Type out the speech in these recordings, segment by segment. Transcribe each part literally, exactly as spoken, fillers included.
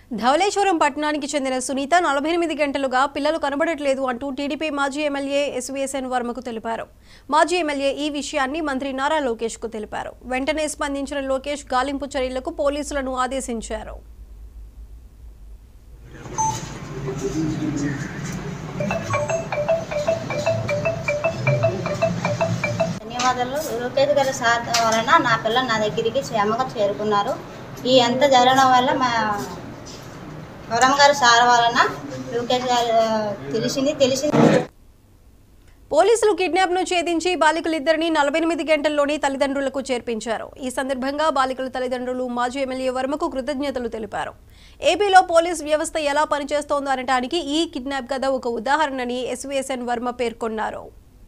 ధవళేశ్వరం పట్టణానికి చెందిన సునీత నలభై ఎనిమిది గంటలుగా పిల్లలు కనబడట్లేదు అంటూ టీడీపీ మాజీ ఎమ్మెల్యే ఎస్వీఎస్ఎన్ వర్మకు తెలిపారు. మాజీ ఎమ్మెల్యే ఈ విషయాన్ని మంత్రి నారా లోకేష్ కు తెలిపారు. వెంటనే స్పందించిన లోకేష్ గాలింపు చర్యలకు పోలీసులను ఆదేశించారు. ధన్యవాదాలు. లోకేష్ గారి సార్ వలన నా పిల్లలు నా దగ్గరికి క్షేమంగా చేరుకున్నారు. ఈ అంత జరగడం వల్ల మా వరం గారు సార్ వలన లోకేష్ గారు తెలిసింది తెలిసింది పోలీసులు కిడ్నాప్ ను ఛేదించి బాలికలిద్దరిని నలభై ఎనిమిది గంటల్లోనే తల్లిదండ్రులకు చేర్పించారు. ఈ సందర్భంగా బాలికల తల్లిదండ్రులు మాజీ ఎమ్మెల్యే వర్మకు కృతజ్ఞతలు తెలిపారు. ఏపీలో పోలీస్ వ్యవస్థ ఎలా పనిచేస్తోందో అనడానికి ఈ కిడ్నాప్ కథ ఒక ఉదాహరణని ఎస్వీఎస్ఎన్ వర్మ పేర్కొన్నారు.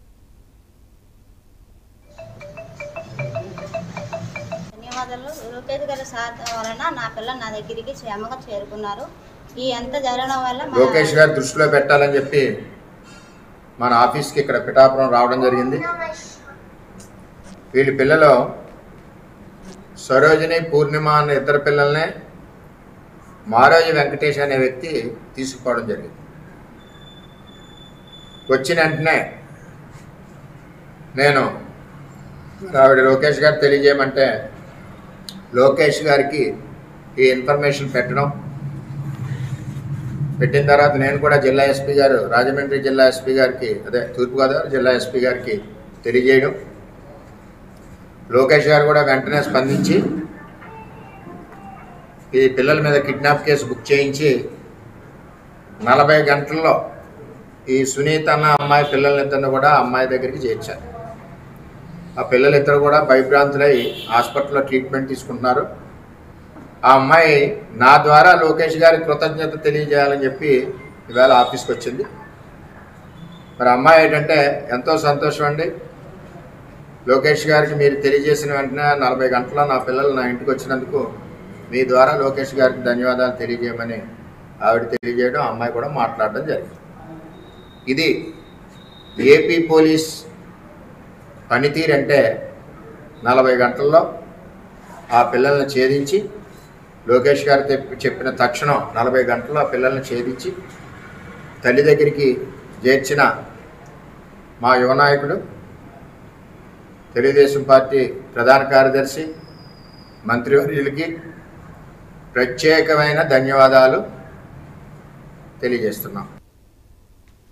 ధన్యవాదాలు. లోకేష్ గారి సార్ వలన నా పిల్లలు నా దగ్గరికి క్షేమంగా చేరుకున్నారు. ఈ అంత జరగడం వల్ల లోకేష్ గారు దృష్టిలో పెట్టాలని చెప్పి మన ఆఫీస్కి ఇక్కడ పిఠాపురం రావడం జరిగింది. వీళ్ళ పిల్లలు సరోజిని, పూర్ణిమ అనే ఇద్దరు పిల్లల్ని మారోజు వెంకటేష్ అనే వ్యక్తి తీసుకుపోవడం జరిగింది. వచ్చిన వెంటనే నేను ఆవిడ లోకేష్ గారు తెలియజేయమంటే లోకేష్ గారికి ఈ ఇన్ఫర్మేషన్ పెట్టడం, పెట్టిన తర్వాత నేను కూడా జిల్లా ఎస్పీ గారు రాజమండ్రి జిల్లా ఎస్పీ గారికి అదే తూర్పుగోదావరి జిల్లా ఎస్పీ గారికి తెలియజేయడం, లోకేష్ గారు కూడా వెంటనే స్పందించి ఈ పిల్లల మీద కిడ్నాప్ కేసు బుక్ చేయించి నలభై గంటల్లో ఈ సునీత అన్న అమ్మాయి పిల్లలిద్దరిని కూడా అమ్మాయి దగ్గరికి చేర్చారు. ఆ పిల్లలిద్దరు కూడా భయభ్రాంతులై హాస్పిటల్లో ట్రీట్మెంట్ తీసుకుంటున్నారు. ఆ అమ్మాయి నా ద్వారా లోకేష్ గారి కృతజ్ఞత తెలియజేయాలని చెప్పి ఇవాళ ఆఫీస్కి వచ్చింది. మరి అమ్మాయి ఏంటంటే ఎంతో సంతోషం అండి, లోకేష్ గారికి మీరు తెలియజేసిన వెంటనే నలభై గంటల్లో నా పిల్లలు నా ఇంటికి వచ్చినందుకు మీ ద్వారా లోకేష్ గారికి ధన్యవాదాలు తెలియజేయమని ఆవిడ తెలియజేయడం, అమ్మాయి కూడా మాట్లాడడం జరిగింది. ఇది ఏపీ పోలీస్ పనితీరు అంటే నలభై గంటల్లో ఆ పిల్లల్ని ఛేదించి లోకేష్ గారు చెప్పిన తక్షణం నలభై గంటల్లో ఆ పిల్లల్ని ఛేదించి తల్లి దగ్గరికి చేర్చిన మా యువ నాయకుడు, తెలుగుదేశం పార్టీ ప్రధాన కార్యదర్శి, మంత్రివర్యులకి ప్రత్యేకమైన ధన్యవాదాలు తెలియజేస్తున్నాం.